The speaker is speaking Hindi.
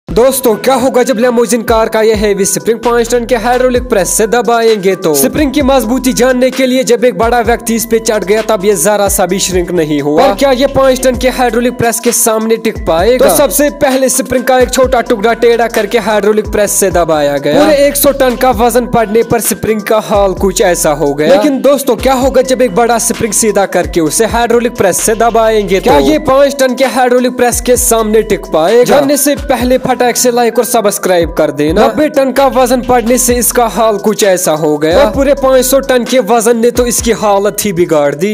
दोस्तों क्या होगा जब लैम्बोर्गिनी कार का ये हैवी स्प्रिंग 5 टन के हाइड्रोलिक प्रेस से दबाएंगे तो स्प्रिंग की मजबूती जानने के लिए जब एक बड़ा व्यक्ति इस पे चढ़ गया तब ये जरा सा भी श्रिंक नहीं हुआ। और क्या ये 5 टन के हाइड्रोलिक प्रेस के सामने टिक पाएगा? तो सबसे पहले स्प्रिंग का एक छोटा टुकड़ा टेढ़ा करके हाइड्रोलिक प्रेस से दबाया गया। पूरे 100 टन का वजन पड़ने पर स्प्रिंग का हाल कुछ ऐसा हो गया। लेकिन दोस्तों क्या होगा जब एक बड़ा स्प्रिंग सीधा करके उसे हाइड्रोलिक प्रेस से दबाएंगे? क्या ये 5 टन के हाइड्रोलिक प्रेस के सामने टिक पाएगा? जानने से पहले फटाक से लाइक और सब्सक्राइब कर देना। 90 टन का वजन पड़ने से इसका हाल कुछ ऐसा हो गया और पूरे 500 टन के वजन ने तो इसकी हालत ही बिगाड़ दी।